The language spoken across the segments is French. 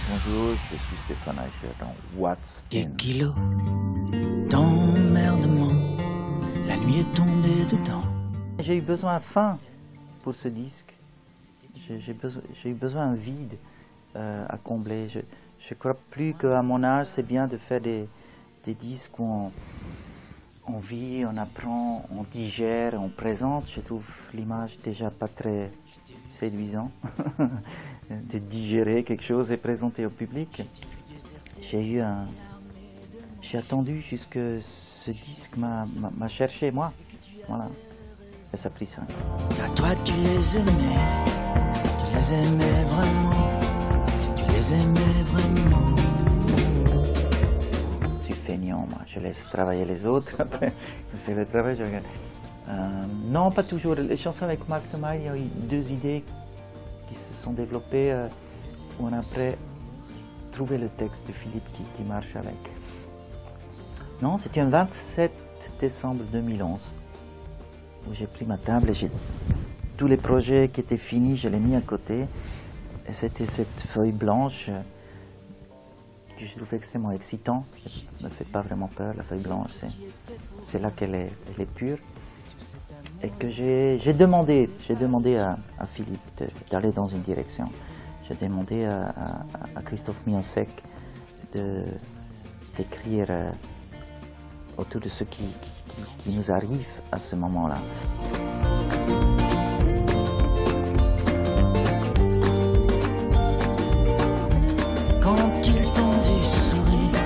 Bonjour, je suis Stéphane Eicher dans What's Des In. kilos d'emmerdement, la nuit est tombée dedans. J'ai eu besoin faim pour ce disque. J'ai eu besoin d'un vide à combler. Je crois plus qu'à mon âge, c'est bien de faire des disques où on vit, on apprend, on digère, on présente. Je trouve l'image déjà pas très séduisant de digérer quelque chose et présenter au public. J'ai attendu jusque ce disque m'a cherché moi. Voilà. Et ça a pris ça. À toi tu les aimais vraiment, tu les aimais vraiment. Je suis feignant, moi. Je laisse travailler les autres, après je fais le travail, je regarde. Non, pas toujours. Les chansons avec Marc Thomas, il y a eu deux idées qui se sont développées où on a après trouvé le texte de Philippe qui marche avec. Non, c'était un 27 décembre 2011 où j'ai pris ma table et tous les projets qui étaient finis, je les ai mis à côté. Et c'était cette feuille blanche que je trouve extrêmement excitant. Elle ne me fait pas vraiment peur, la feuille blanche. C'est là qu'elle est pure. Et que j'ai demandé à Philippe d'aller dans une direction. J'ai demandé à Christophe Miossec d'écrire autour de ce qui nous arrive à ce moment-là. Quand ils t'ont vu sourire,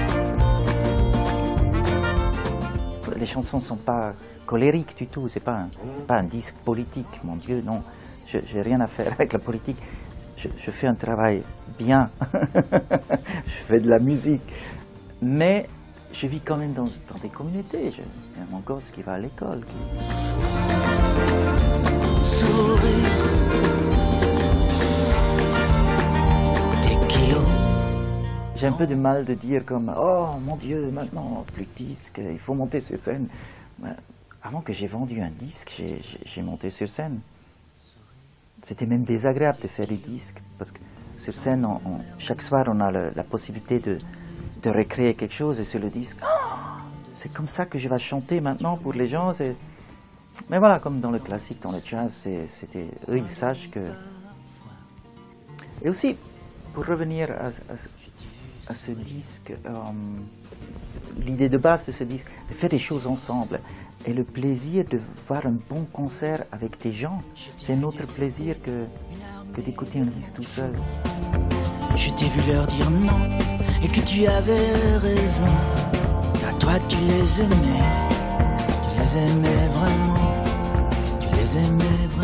les chansons ne sont pas colériques du tout, c'est pas un disque politique, mon Dieu, non. Je n'ai rien à faire avec la politique. Je fais un travail bien, je fais de la musique, mais je vis quand même dans des communautés. Il y a mon gosse qui va à l'école. sourire, des kilos. J'ai un peu de mal de dire comme « Oh mon Dieu, maintenant, plus de disques, il faut monter sur scène ». Avant que j'ai vendu un disque, j'ai monté sur scène. C'était même désagréable de faire des disques, parce que sur scène, chaque soir, on a la possibilité de recréer quelque chose, et sur le disque, oh, c'est comme ça que je vais chanter maintenant pour les gens. Mais voilà, comme dans le classique, dans le jazz, eux, ils sachent que... Et aussi, pour revenir à ce disque, l'idée de base de ce disque, de faire des choses ensemble. Et le plaisir de voir un bon concert avec des gens, c'est un autre plaisir que d'écouter un disque tout seul. Je t'ai vu leur dire non, et que tu avais raison. À toi tu les aimais vraiment, tu les aimais vraiment.